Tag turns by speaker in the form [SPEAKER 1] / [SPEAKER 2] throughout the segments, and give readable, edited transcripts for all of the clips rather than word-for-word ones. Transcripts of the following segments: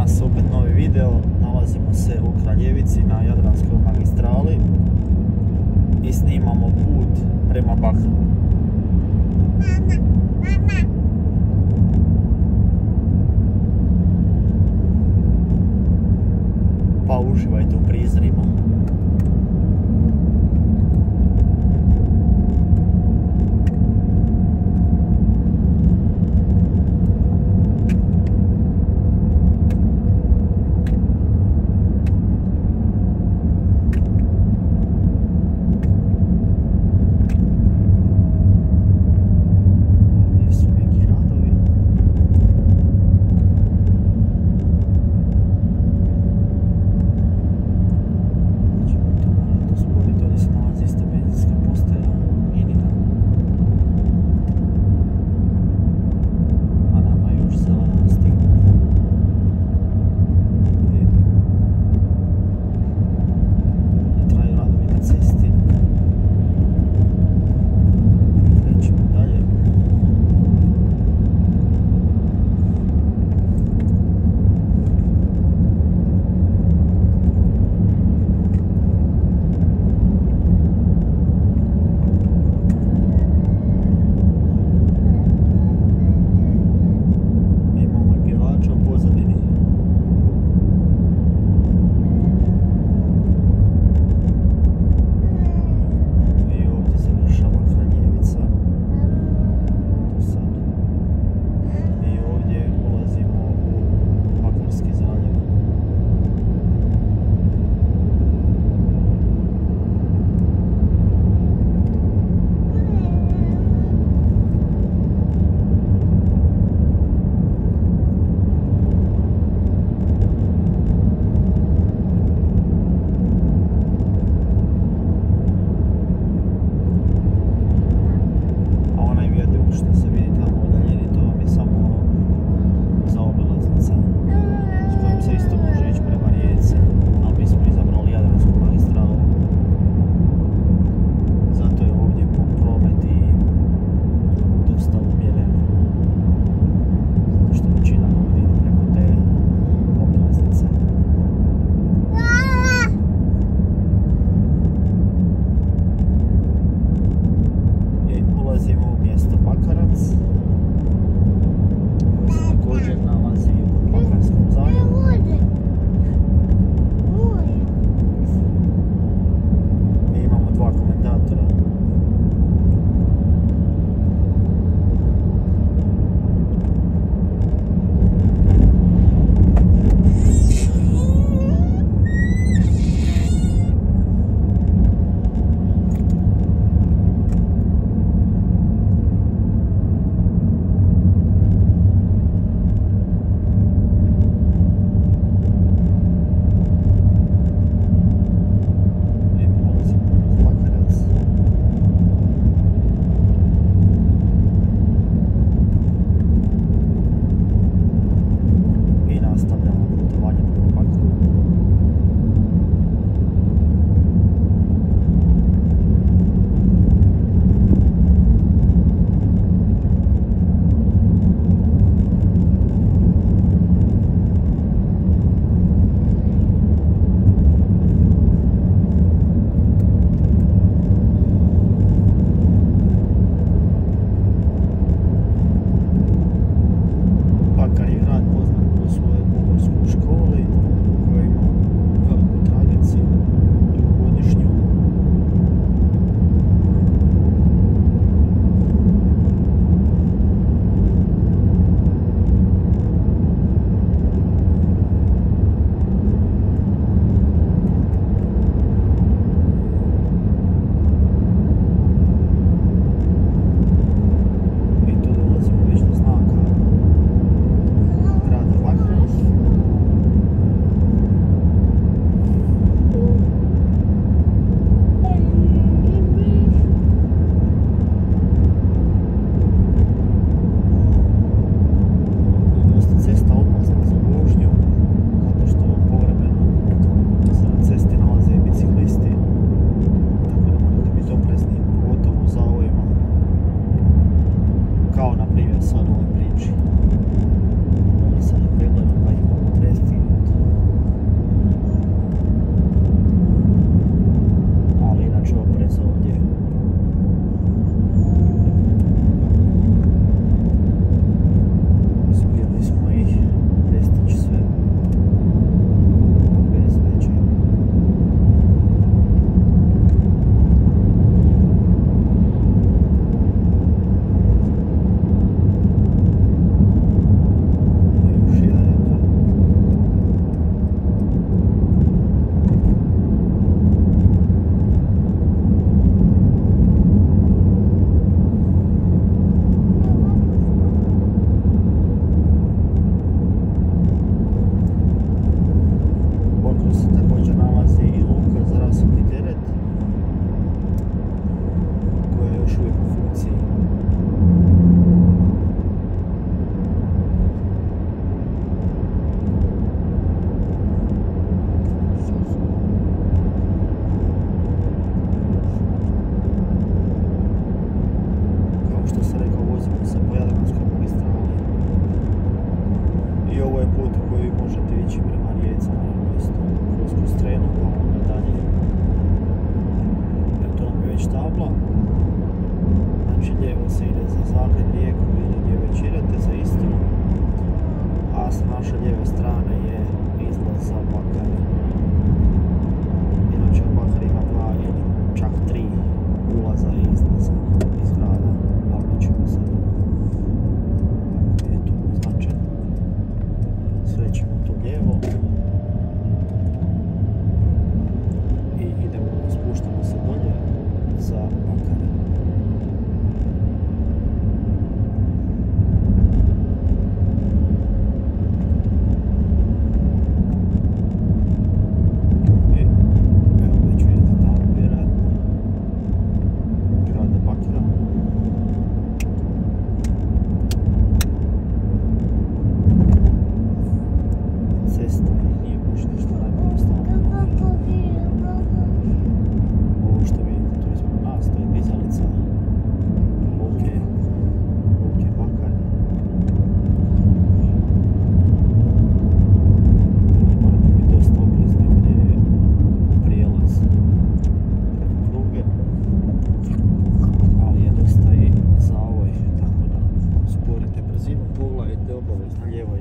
[SPEAKER 1] danas opet novi video. Nalazimo se u Kraljevici na Jadranskoj magistrali i snimamo put prema Bakru. Pa uživajte u prizorima.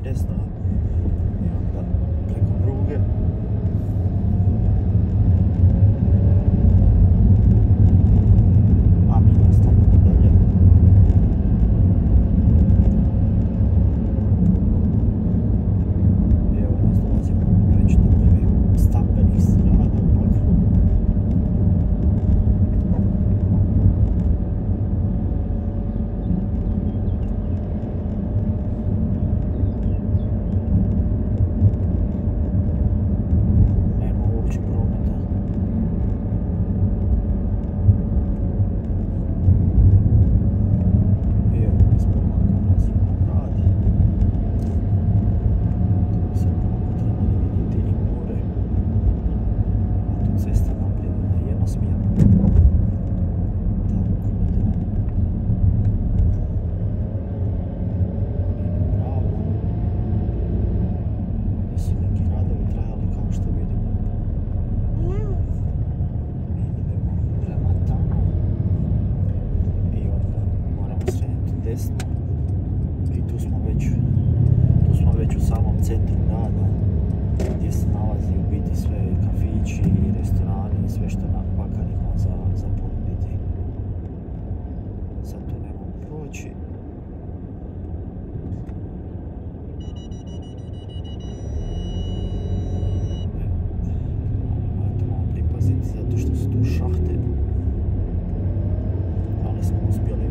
[SPEAKER 1] desno i onda preko pruge. A mi nastavljamo dalje. I evo nas dolazimo već do prvih stambenih zgrada u Bakru. I tu smo već u samom centru grada gdje se nalazi u biti sve kafići i restorani i sve što na Bakar ima za ponuditi. Sad tu nemamo proći. Morate malo pripaziti zato što su tu šahte, ali smo uspjeli.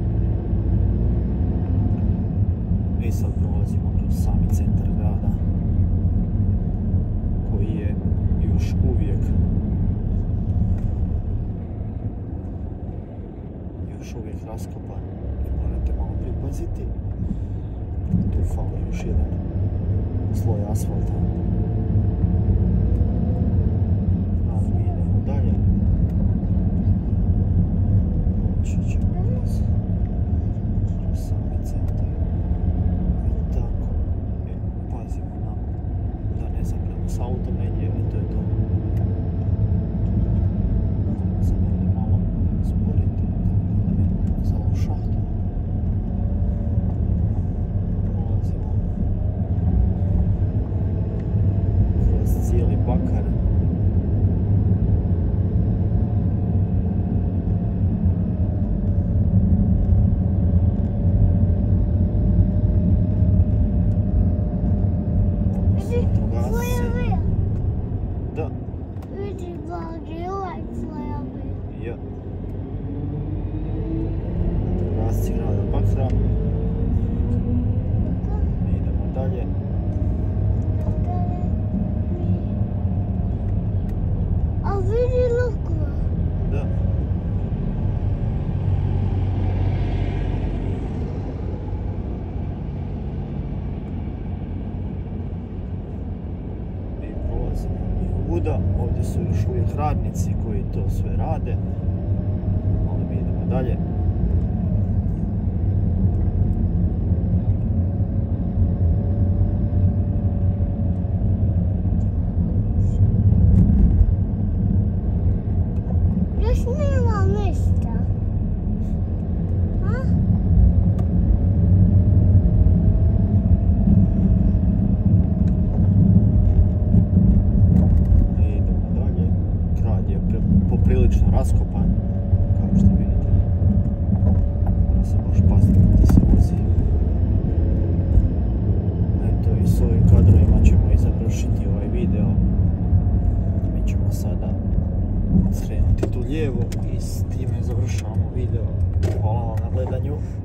[SPEAKER 1] I sad prolazimo kroz sami centar grada koji je još uvijek raskopan i morate malo pripaziti. Tu fali još jedan sloj asfalta. Ali mi idemo dalje. Proći ćemo kroz sami centar. Pazimo da ne zapremo s autom negdje i to je to. Sad ovdje malo sporiti tako da ne za ovu šahtu. Prolazimo kroz cijeli Bakar. Da. Ja. Vatrogasci grada Bakra. Mi idemo dalje.
[SPEAKER 2] A vidi lukova.
[SPEAKER 1] Da. Buda, ovdje su još uvijek radnici koji to sve rade, ali mi idemo dalje.
[SPEAKER 2] Još nema ništa. Poprilično raskopan, kao što vidite. Mora se baš paziti da se vozi. Eto, i s ovim kadrovima ćemo i završiti ovaj video. Mi ćemo sada skrenuti tu lijevo i s time završavamo video. Hvala vam na gledanju.